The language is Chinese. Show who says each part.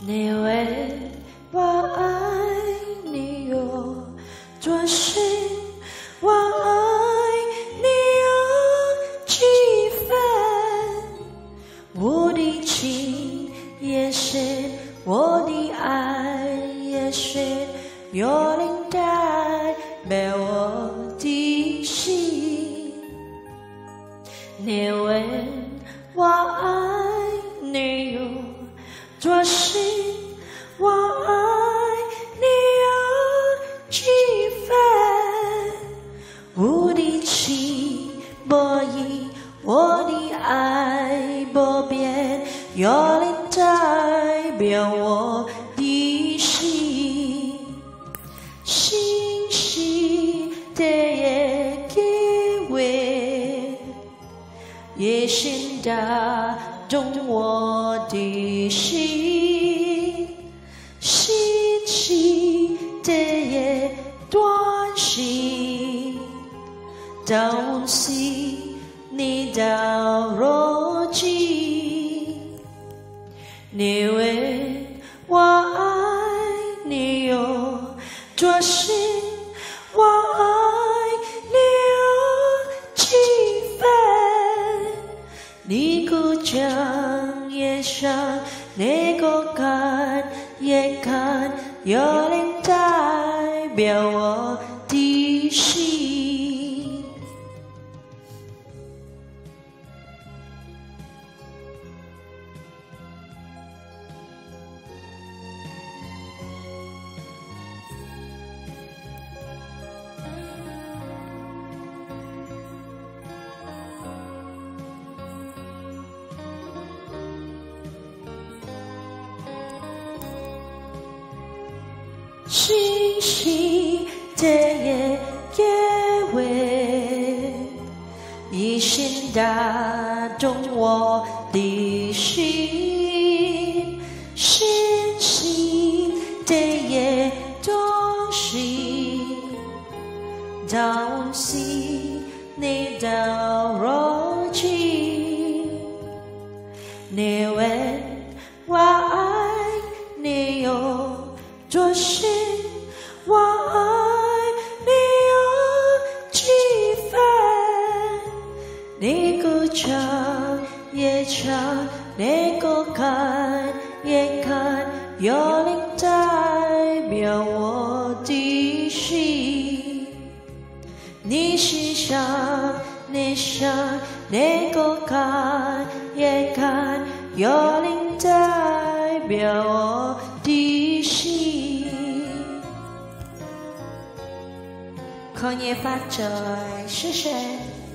Speaker 1: 你问我爱你有多深，我爱你有几分？我的情也深，我的爱也深，有人代表我的心。你问我爱你有多深，我爱你有几分？我的情不移，我的爱不变，有人代表我的心。星星的夜给我，夜深打动我的心，星星的夜短信，到心你到若即，你问我爱你有多深，我爱你有几分？你鼓掌也唱，你个看也看，有人代表我的心。星星的夜给我，一心打动我的心，星星的夜东西，到心你到若即，你问我爱你有多深，我爱你有几分？你鼓掌也唱，你个看也看，有人代表我的心。你欣赏你想，你个看也看，有人代表我的心。狂野发展，谢谢。